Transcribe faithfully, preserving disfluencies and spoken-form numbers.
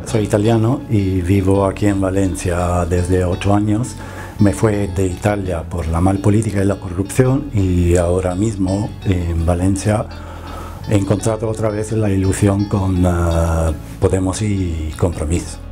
Soy italiano y vivo aquí en Valencia desde ocho años. Me fui de Italia por la mal política y la corrupción y ahora mismo en Valencia he encontrado otra vez la ilusión con uh, Podemos y Compromís.